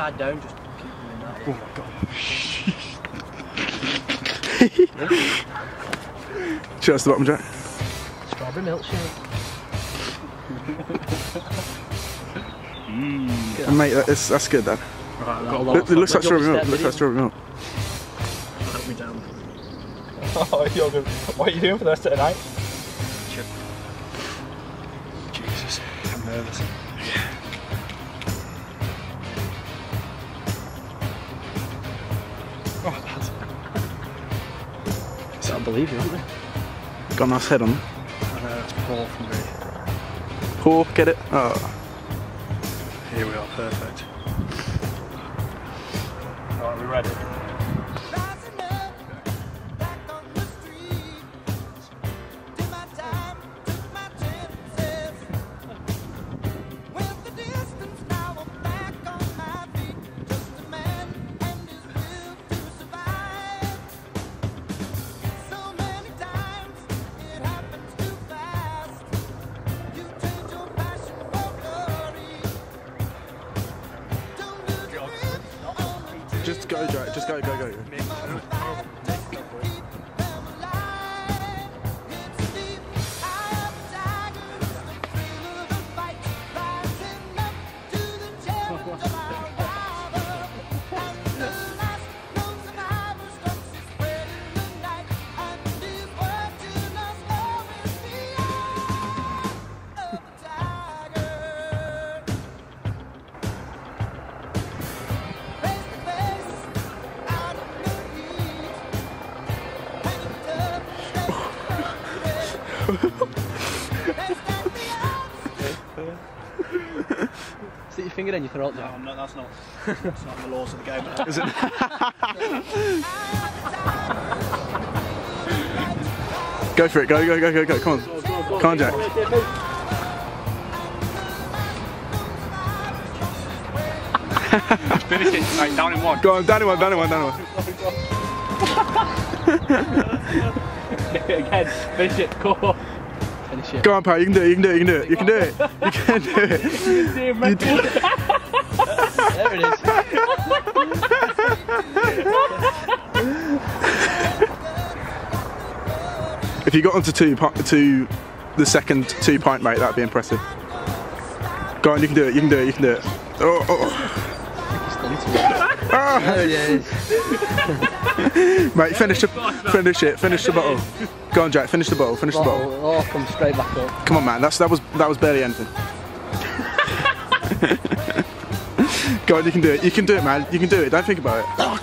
upside down, just keep doing that. Oh my god. Cheers to the bottom, Jack. Strawberry milkshake. Mate, that's good, that. Right, It looks like strawberry milk. It looks like strawberry milk. Help me down. Oh, you're good. What are you doing for the rest of the night? Chip. Jesus, I'm nervous. Oh, that's... I can't believe you, aren't they? Got a nice head on. I know, it's Paul from me. Paul, get it? Oh. Here we are, perfect. Alright, we ready? Just go, Jack. Just go, go, go. Stick your finger in your throat now. No, that's not the laws of the game. Is it? Go for it. Go, go, go, go, go. Come on. Come on, Jack. Finish it, right, down in one. Go on, down in one, down in one, down in one. Again, finish it, go on. Finish it. Go on, pal, you can do it, you can do it, you can do it, you can do it. You can do it. There it is. If you got onto the second 2 pint rate, that'd be impressive. Go on, you can do it, you can do it, you can do it. Oh, oh. Oh. There it is. Mate, finish the bottle. Go on, Jack, finish the bottle, finish the bottle. Oh, come straight back up. Come on, man, that was barely anything. Go on, you can do it, man, you can do it, don't think about it. I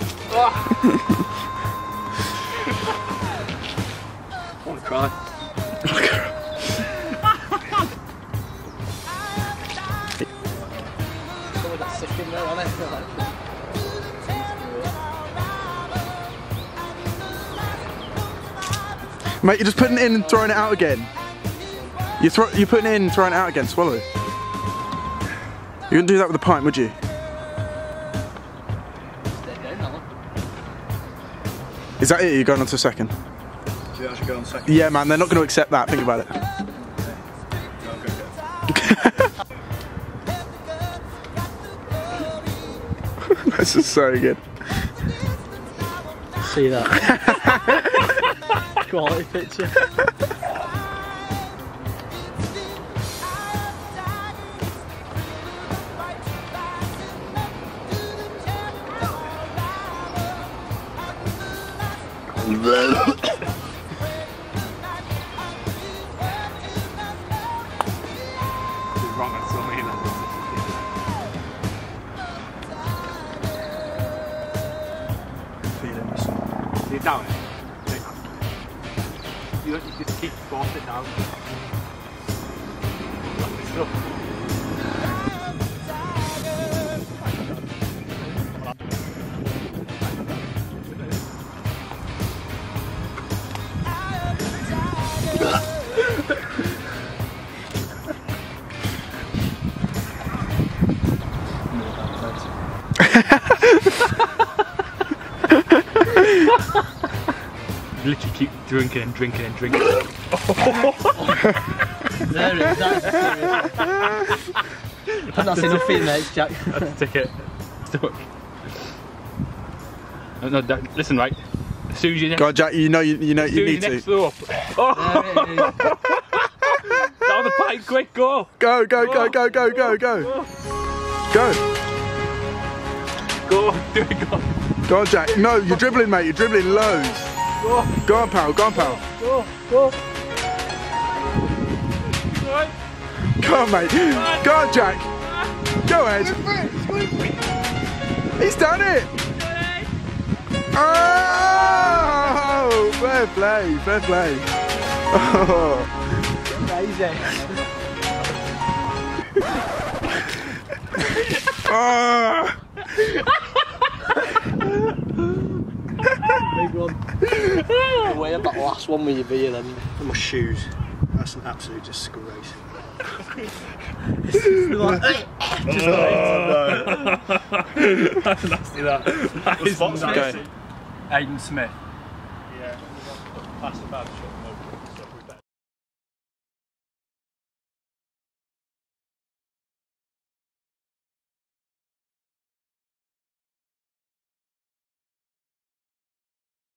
want to cry. Someone got sick in there, hasn't it? Mate, you're just putting it in and throwing it out again. You're putting it in and throwing it out again, swallow. You wouldn't do that with a pint, would you? Is that it? You're going on to a second? Do you think I should go on second? Yeah, man, they're not going to accept that. Think about it. This is so good. See that? Quality picture. You're down it. You just keep forcing it down. Lovely stuff. Literally keep drinking and drinking and drinking. There it is, that's serious. That's enough for you, mate, Jack. That's a ticket. No, listen, right. As soon as you Go on, Jack. You need to. Throw up. Oh. Down the pipe, quick, go. Go. Go, do it, go. Go on, Jack. No, you're dribbling, mate. You're dribbling loads. Go on, pal. Go. Right. Go on, mate. Go on, Jack. Go ahead. He's done it. Oh, fair play. Oh. Amazing. Oh. Big one. The way of that last one with your beer then. And my shoes. That's an absolute disgrace. That's nasty, that. That is nasty. Aiden Smith. Yeah, past the bad shot.